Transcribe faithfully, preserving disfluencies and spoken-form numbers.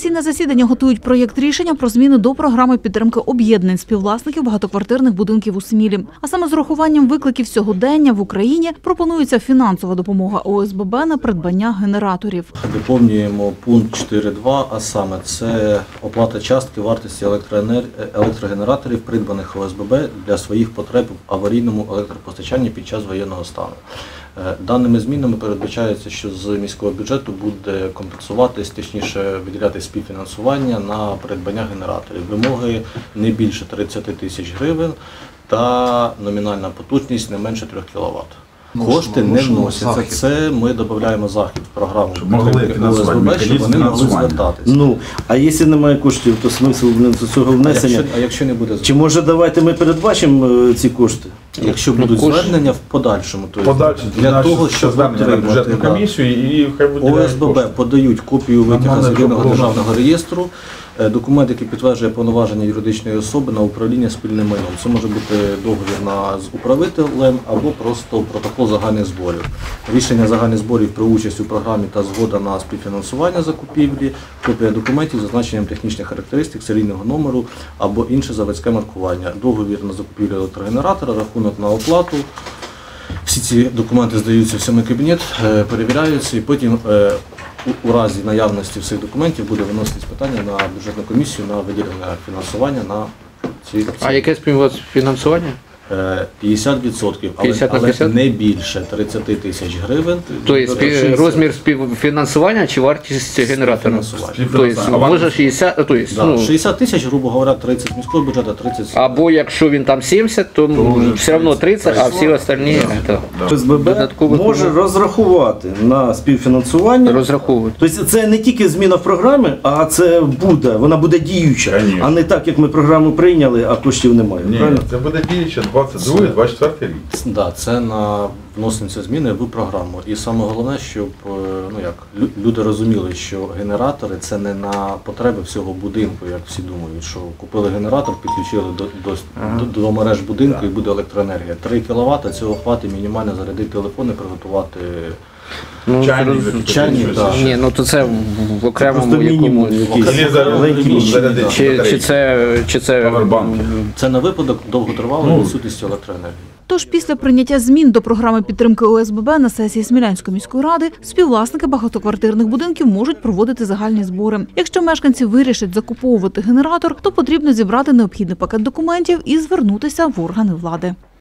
сесійне засідання готують проєкт рішення про зміни до програми підтримки об'єднань співвласників багатоквартирних будинків у Смілі. А саме з урахуванням викликів сьогодення в Україні пропонується фінансова допомога О С Б Б на придбання генераторів. Доповнюємо пункт чотири два, а саме це оплата частки вартості електрогенераторів, придбаних О С Б Б для своїх потреб в аварійному електропостачанні під час воєнного стану. Даними змінами передбачається, що з міського бюджету буде компенсуватись, точніше виділятись співфінансування на придбання генераторів. Вимоги не більше тридцяти тисяч гривень та номінальна потужність не менше трьох кіловат. Кошти не вносяться. Це ми додаємо захід в програму підтримки О С Б Б, щоб вони могли звертатися. Ну, а якщо немає коштів, то смисл цього внесення? А якщо, а якщо не буде звернення? Чи може давайте ми передбачимо ці кошти? Якщо будуть звернення в подальшому, то Подальше, для того, щоб отримати бюджетну комісію і хай О С Б Б подають копію витягу з єдиного державного реєстру, документ, який підтверджує повноваження юридичної особи на управління спільним майном. Це може бути договір на, з управителем або просто протокол загальних зборів. Рішення загальних зборів про участь у програмі та згода на співфінансування закупівлі, копія документів з зазначенням технічних характеристик, серійного номеру або інше заводське маркування, договір на закупівлю електрогенератора, рахунок на оплату. Всі ці документи здаються в сьомий кабінет, перевіряються і потім у разі наявності всіх документів буде виноситись питання на бюджетну комісію на виділення фінансування на ці. А яке співфінансування? п'ятдесят відсотків, але, але не більше тридцяти тисяч гривень. Тобто розмір співфінансування чи вартість генератора? Тобто може шістдесят, тобто, да, ну, шістдесят тисяч, грубо говоря, тридцять міського бюджету, тридцять. Або якщо він там сімдесят, то, то все одно тридцять, а всі остальні О С Б Б може розрахувати на співфінансування. Розраховувати. Тобто це не тільки зміна в програмі, а це буде, вона буде діюча, Конечно. А не так, як ми програму прийняли, а коштів немає. Ні, правильно? це буде діюча двадцять другий - двадцять четвертий рік. Да, це на вносяться зміни в програму. І саме головне, щоб ну як люди розуміли, що генератори це не на потреби всього будинку, як всі думають, що купили генератор, підключили до до, ага. до, до мереж будинку, так, і буде електроенергія. три кіловати цього хватить мінімально зарядити телефони, приготувати. Ну, чайник, чайник, так. Ні, ну то це в окремому якому чи, чи це чи це це на випадок довготривалої ну, відсутності електроенергії. Тож після прийняття змін до програми підтримки О С Б Б на сесії Смілянської міської ради співвласники багатоквартирних будинків можуть проводити загальні збори. Якщо мешканці вирішать закуповувати генератор, то потрібно зібрати необхідний пакет документів і звернутися в органи влади.